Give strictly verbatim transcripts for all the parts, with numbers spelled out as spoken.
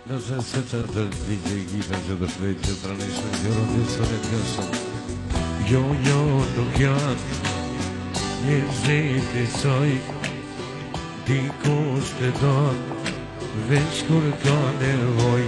Nëse se që të ligje i gita që të shvejt që të ranishme që rëndisën e të gësëm. Jo, jo, nuk janë një zeti soj, dikush të donë, veç kur ka nevoj.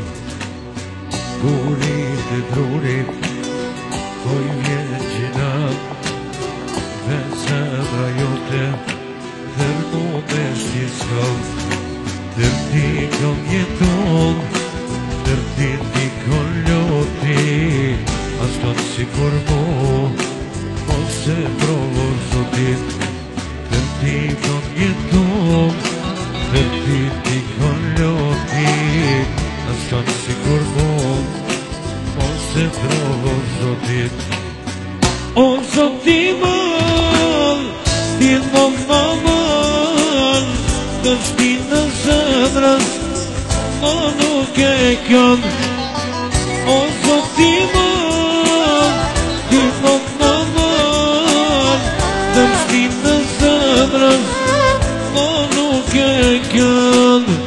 Kurit e drurit, koj vjen gjinat, dhe sëmra jote, tërmu me shqisëm. Tërti kom jeton, tërti ti kon loti, as ton si kur mo, ose provo zotit. Tërti kom jeton, tërti ti kon loti, as ton si kur mo, ose provo zotit. O zotit mal, ti më më mal, të shtin në zëdrës, më nuk e kënë. O zoti mal, ti më më mal, të shtin në zëdrës, më nuk e kënë.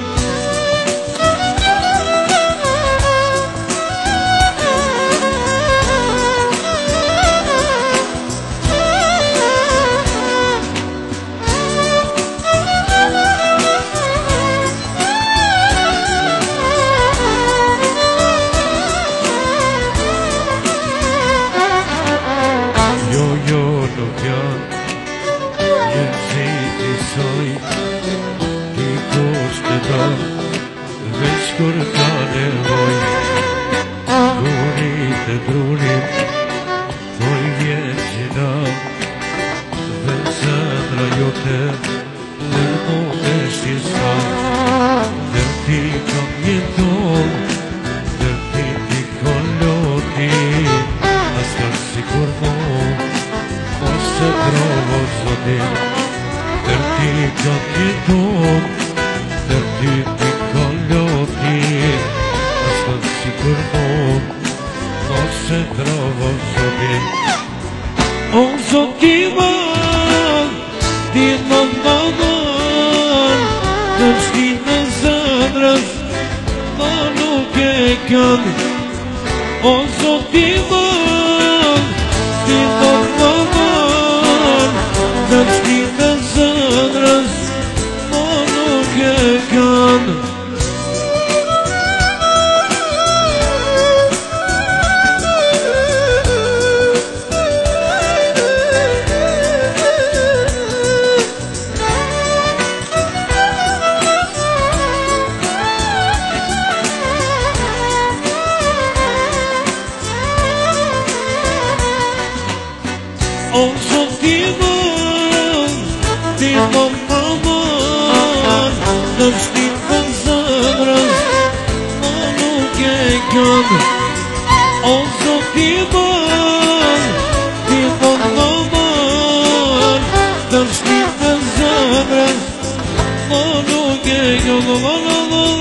Veç kur ka nevoj, kurit e drurit, thoj vjen gjinat, dhe zëndra jote, tërmu me shqisat. Tërti kom jeton, tërti ti kon loti, as të si kur mo, ose provo zotit. Tërti kom jeton, tërti ti kon loti, as të si kur mo, ose provo zotit. O zotit mal, ti më më mal, të shtin në zëdrës, më nuk e kënë. O zotit mal, ti më më mal, të shtin në zëdrës, më nuk e kënë. O zotit mal, ti më më mal, të shtin në zëdrës, më nuk e kënë. O zotit mal, ti më më mal, të shtin në zëdrës, më nuk e kënë.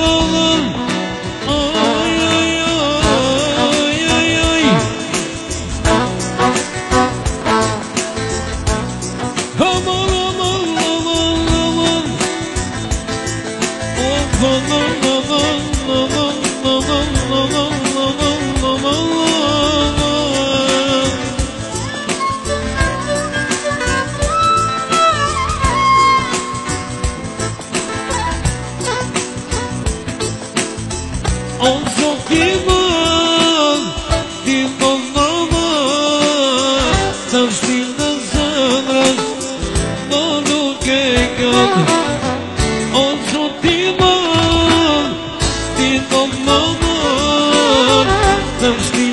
O zotit mal, ti më më mal, të shtin në zëdrës, më nuk e kënë. O zotit mal, ti më më mal, të shtin